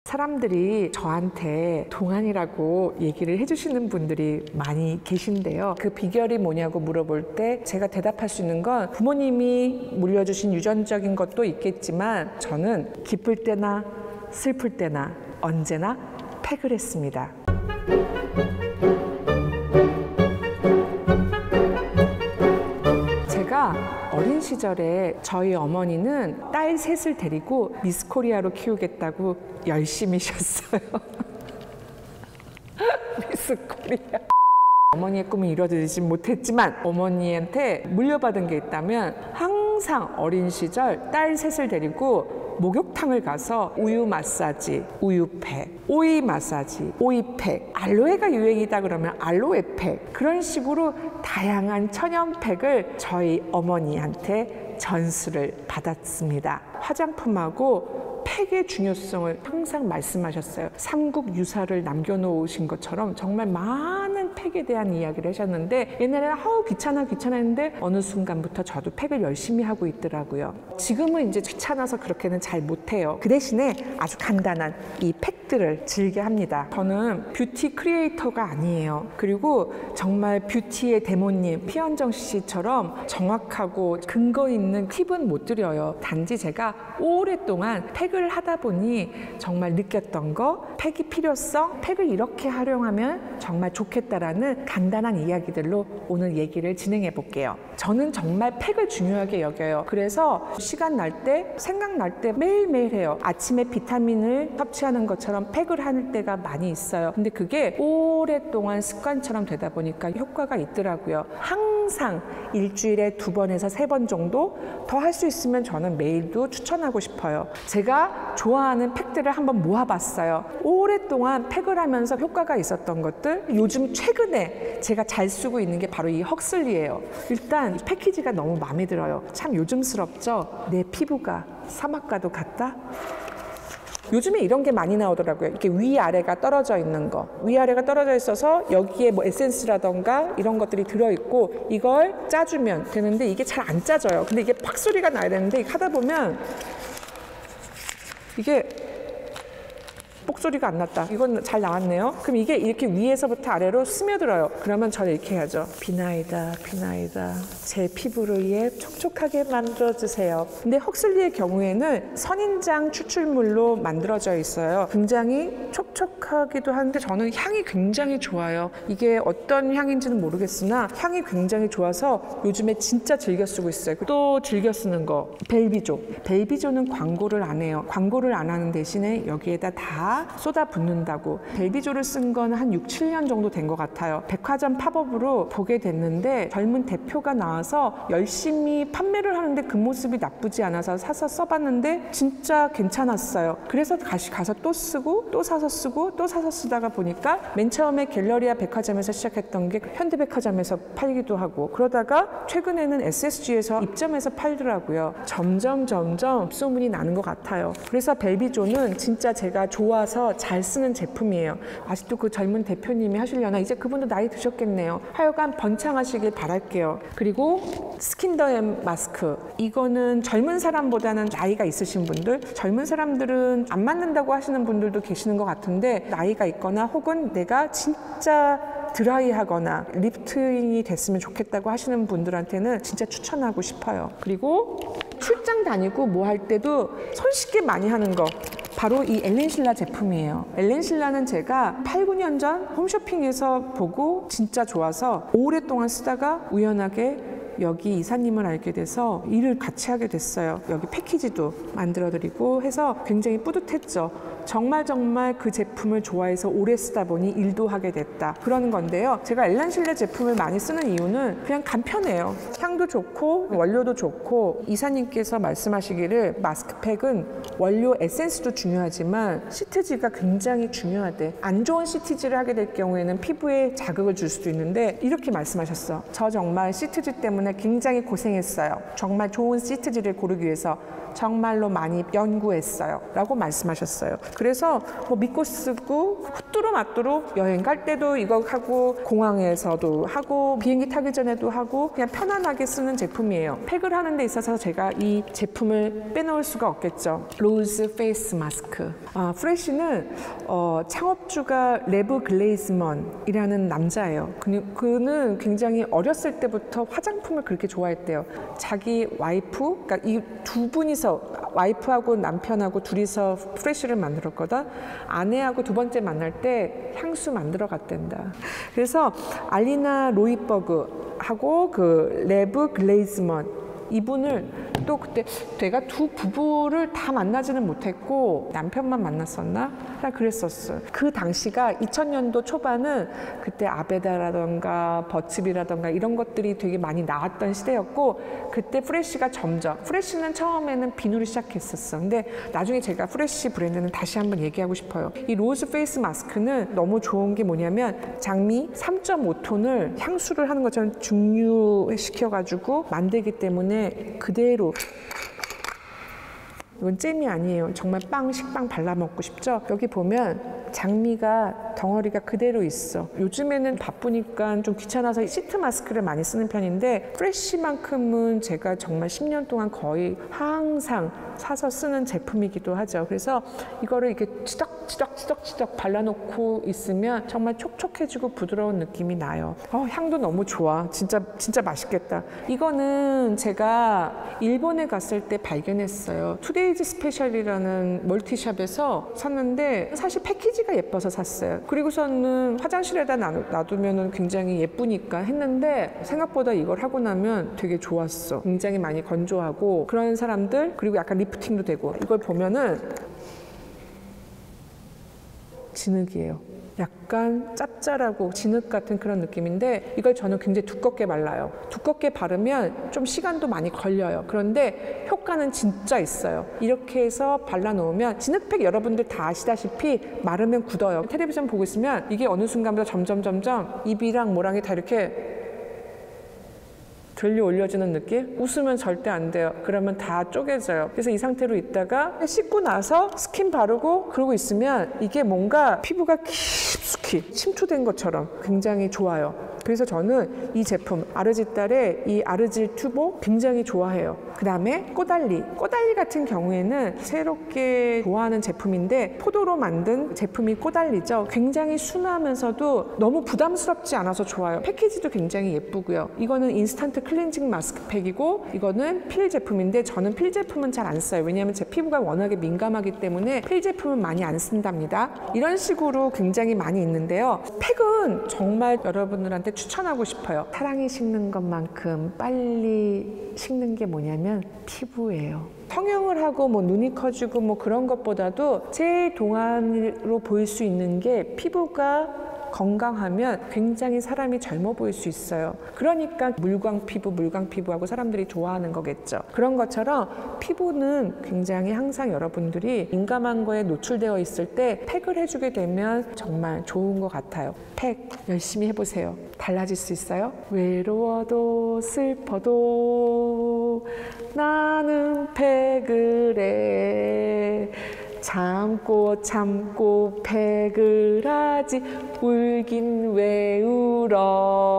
사람들이 저한테 동안이라고 얘기를 해주시는 분들이 많이 계신데요. 그 비결이 뭐냐고 물어볼 때 제가 대답할 수 있는 건 부모님이 물려주신 유전적인 것도 있겠지만 저는 기쁠 때나 슬플 때나 언제나 팩을 했습니다. 제가 어린 시절에 저희 어머니는 딸 셋을 데리고 미스 코리아로 키우겠다고 열심히 쉬었어요. 미스 코리아. 어머니의 꿈을 이뤄드리지 못했지만 어머니한테 물려받은 게 있다면 항상 어린 시절 딸 셋을 데리고 목욕탕을 가서 우유 마사지, 우유팩, 오이 마사지, 오이팩, 알로에가 유행이다 그러면 알로에팩, 그런 식으로 다양한 천연팩을 저희 어머니한테 전수를 받았습니다. 화장품하고 팩의 중요성을 항상 말씀하셨어요. 삼국 유사를 남겨놓으신 것처럼 정말 많은 팩에 대한 이야기를 하셨는데 옛날에는 아우 귀찮아 했는데 어느 순간부터 저도 팩을 열심히 하고 있더라고요. 지금은 이제 귀찮아서 그렇게는 잘 못해요. 그 대신에 아주 간단한 이 팩들을 즐겨 합니다. 저는 뷰티 크리에이터가 아니에요. 그리고 정말 뷰티의 대모님 피현정 씨처럼 정확하고 근거 있는 팁은 못 드려요. 단지 제가 오랫동안 팩을 하다 보니 정말 느꼈던 거, 팩이 필요성, 팩을 이렇게 활용하면 정말 좋겠다라는 간단한 이야기들로 오늘 얘기를 진행해 볼게요. 저는 정말 팩을 중요하게 여겨요. 그래서 시간 날 때, 생각날 때 매일매일 해요. 아침에 비타민을 섭취하는 것처럼 팩을 할 때가 많이 있어요. 근데 그게 오랫동안 습관처럼 되다 보니까 효과가 있더라고요. 항상 일주일에 2번에서 3번 정도 더 할 수 있으면 저는 매일도 추천하고 싶어요. 제가 좋아하는 팩들을 한번 모아봤어요. 오랫동안 팩을 하면서 효과가 있었던 것들, 요즘 최근에 제가 잘 쓰고 있는 게 바로 이 헉슬리예요. 일단 이 패키지가 너무 마음에 들어요. 참 요즘스럽죠? 내 피부가 사막과도 같다? 요즘에 이런 게 많이 나오더라고요. 이렇게 위아래가 떨어져 있는 거. 위아래가 떨어져 있어서 여기에 뭐 에센스라던가 이런 것들이 들어있고 이걸 짜주면 되는데 이게 잘 안 짜져요. 근데 이게 팍 소리가 나야 되는데 하다 보면 이게 목소리가 안 났다. 이건 잘 나왔네요. 그럼 이게 이렇게 위에서부터 아래로 스며들어요. 그러면 저는 이렇게 해야죠. 비나이다, 비나이다. 제 피부를 위해 촉촉하게 만들어주세요. 근데 헉슬리의 경우에는 선인장 추출물로 만들어져 있어요. 굉장히 촉촉하기도 한데 저는 향이 굉장히 좋아요. 이게 어떤 향인지는 모르겠으나 향이 굉장히 좋아서 요즘에 진짜 즐겨 쓰고 있어요. 또 즐겨 쓰는 거 벨비조. 벨비조는 광고를 안 해요. 광고를 안 하는 대신에 여기에다 다 쏟아붓는다고. 벨비조를 쓴 건 한 6, 7년 정도 된 것 같아요. 백화점 팝업으로 보게 됐는데 젊은 대표가 나와서 열심히 판매를 하는데 그 모습이 나쁘지 않아서 사서 써봤는데 진짜 괜찮았어요. 그래서 다시 가서 또 쓰고 또 사서 쓰고 또 사서 쓰다가 보니까 맨 처음에 갤러리아 백화점에서 시작했던 게 현대백화점에서 팔기도 하고 그러다가 최근에는 SSG에서 입점해서 팔더라고요. 점점 소문이 나는 것 같아요. 그래서 벨비조는 진짜 제가 좋아서 잘 쓰는 제품이에요. 아직도 그 젊은 대표님이 하시려나? 이제 그분도 나이 드셨겠네요. 하여간 번창하시길 바랄게요. 그리고 스킨더엠 마스크. 이거는 젊은 사람보다는 나이가 있으신 분들, 젊은 사람들은 안 맞는다고 하시는 분들도 계시는 것 같은데 나이가 있거나 혹은 내가 진짜 드라이하거나 리프팅이 됐으면 좋겠다고 하시는 분들한테는 진짜 추천하고 싶어요. 그리고 출장 다니고 뭐 할 때도 손쉽게 많이 하는 거 바로 이 엘렌실라 제품이에요. 엘렌실라는 제가 8, 9년 전 홈쇼핑에서 보고 진짜 좋아서 오랫동안 쓰다가 우연하게 여기 이사님을 알게 돼서 일을 같이 하게 됐어요. 여기 패키지도 만들어드리고 해서 굉장히 뿌듯했죠. 정말 그 제품을 좋아해서 오래 쓰다 보니 일도 하게 됐다. 그런 건데요. 제가 엘렌실라 제품을 많이 쓰는 이유는 그냥 간편해요. 향도 좋고 원료도 좋고 이사님께서 말씀하시기를 마스크팩은 원료 에센스도 중요하지만 시트지가 굉장히 중요하대. 안 좋은 시트지를 하게 될 경우에는 피부에 자극을 줄 수도 있는데 이렇게 말씀하셨어. 저 정말 시트지 때문에 굉장히 고생했어요. 정말 좋은 시트지를 고르기 위해서 정말로 많이 연구했어요 라고 말씀하셨어요. 그래서 뭐 믿고 쓰고 후뚜루마뚜루 여행 갈 때도 이거 하고 공항에서도 하고 비행기 타기 전에도 하고 그냥 편안하게 쓰는 제품이에요. 팩을 하는 데 있어서 제가 이 제품을 빼놓을 수가 없겠죠. 로즈 페이스 마스크. 프레쉬는 창업주가 레브 글레이즈먼이라는 남자예요. 그는 굉장히 어렸을 때부터 화장품을 그렇게 좋아했대요. 자기 와이프, 그러니까 이 두 분이서 와이프하고 남편하고 둘이서 프레쉬를 만들었거든. 아내하고 두 번째 만날 때 향수 만들어 갔댄다. 그래서 알리나 로이버그하고 그 레브 글레이즈먼 이분을 또 그때 내가 두 부부를 다 만나지는 못했고 남편만 만났었나? 그랬었어요. 그 당시가 2000년도 초반은 그때 아베다라던가 버츠비라던가 이런 것들이 되게 많이 나왔던 시대였고 그때 프레쉬가 점점 프레쉬는 처음에는 비누로 시작했었어. 근데 나중에 제가 프레쉬 브랜드는 다시 한번 얘기하고 싶어요. 이 로즈 페이스 마스크는 너무 좋은 게 뭐냐면 장미 3.5톤을 향수를 하는 것처럼 증류시켜가지고 만들기 때문에 그대로 이건 잼이 아니에요. 정말 식빵 발라 먹고 싶죠? 여기 보면 장미가 덩어리가 그대로 있어. 요즘에는 바쁘니까 좀 귀찮아서 시트 마스크를 많이 쓰는 편인데 프레쉬만큼은 제가 정말 10년 동안 거의 항상 사서 쓰는 제품이기도 하죠. 그래서 이거를 이렇게 치덕치덕 발라놓고 있으면 정말 촉촉해지고 부드러운 느낌이 나요. 향도 너무 좋아. 진짜 맛있겠다. 이거는 제가 일본에 갔을 때 발견했어요. 투데이즈 스페셜이라는 멀티샵에서 샀는데 사실 패키지가 예뻐서 샀어요. 그리고서는 화장실에다 놔두면 굉장히 예쁘니까 했는데 생각보다 이걸 하고 나면 되게 좋았어. 굉장히 많이 건조하고 그런 사람들 그리고 약간 리프팅도 되고 이걸 보면은 진흙이에요. 약간 짭짤하고 진흙 같은 그런 느낌인데 이걸 저는 굉장히 두껍게 발라요. 두껍게 바르면 좀 시간도 많이 걸려요. 그런데 효과는 진짜 있어요. 이렇게 해서 발라놓으면 진흙팩 여러분들 다 아시다시피 마르면 굳어요. 텔레비전 보고 있으면 이게 어느 순간부터 점점 입이랑 모랑이 다 이렇게 들려 올려주는 느낌? 웃으면 절대 안 돼요. 그러면 다 쪼개져요. 그래서 이 상태로 있다가 씻고 나서 스킨 바르고 그러고 있으면 이게 뭔가 피부가 깊숙이 침투된 것처럼 굉장히 좋아요. 그래서 저는 이 제품 아르지딸의 이 아르질 튜보 굉장히 좋아해요. 그 다음에 꼬달리 같은 경우에는 새롭게 좋아하는 제품인데 포도로 만든 제품이 꼬달리죠. 굉장히 순하면서도 너무 부담스럽지 않아서 좋아요. 패키지도 굉장히 예쁘고요. 이거는 인스턴트 클렌징 마스크팩이고 이거는 필 제품인데 저는 필 제품은 잘 안 써요. 왜냐하면 제 피부가 워낙에 민감하기 때문에 필 제품은 많이 안 쓴답니다. 이런 식으로 굉장히 많이 있는데요. 팩은 정말 여러분들한테 추천하고 싶어요. 사랑이 식는 것만큼 빨리 식는 게 뭐냐면 피부예요. 성형을 하고 뭐 눈이 커지고 뭐 그런 것보다도 제일 동안으로 보일 수 있는 게 피부가 건강하면 굉장히 사람이 젊어 보일 수 있어요. 그러니까 물광 피부하고 사람들이 좋아하는 거겠죠. 그런 것처럼 피부는 굉장히 항상 여러분들이 민감한 거에 노출되어 있을 때 팩을 해주게 되면 정말 좋은 것 같아요. 팩 열심히 해보세요. 달라질 수 있어요. 외로워도 슬퍼도 나는 팩을 해. 참고 팩을 하지 울긴 왜 울어.